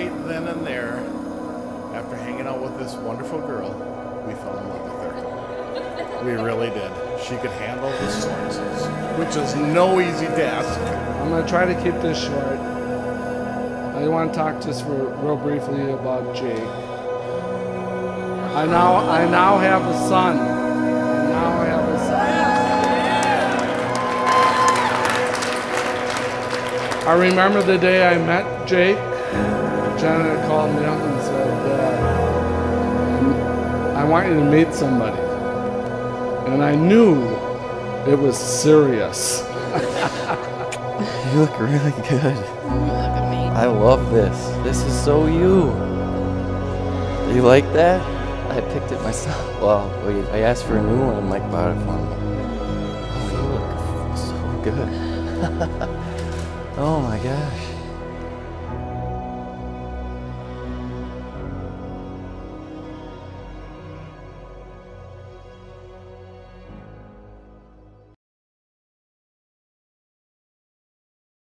right then and there, after hanging out with this wonderful girl, we fell in love with her. We really did. She could handle the swords, which is no easy task. I'm going to try to keep this short. I want to talk just real briefly about Jake. I now have a son. I remember the day I met Jake. Janet called me up and said, I want you to meet somebody. And I knew it was serious. You look really good. Look at me. I love this. This is so you. You like that? I picked it myself. Well, wait, I asked for a new one and Mike bought it for me. Oh, you look so good. Oh my gosh.